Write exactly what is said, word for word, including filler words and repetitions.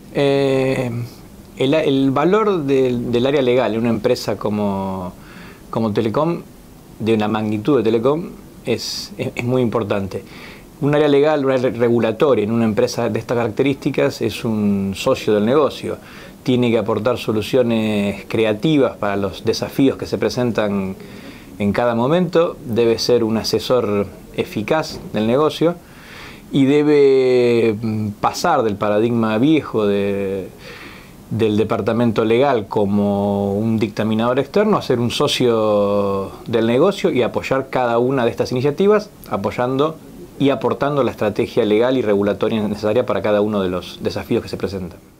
Eh, el, el valor del, del área legal en una empresa como, como Telecom, de una magnitud de Telecom, es, es, es muy importante. Un área legal, un área regulatoria en una empresa de estas características es un socio del negocio. Tiene que aportar soluciones creativas para los desafíos que se presentan en cada momento. Debe ser un asesor eficaz del negocio y debe pasar del paradigma viejo de, del departamento legal como un dictaminador externo a ser un socio del negocio y apoyar cada una de estas iniciativas, apoyando y aportando la estrategia legal y regulatoria necesaria para cada uno de los desafíos que se presentan.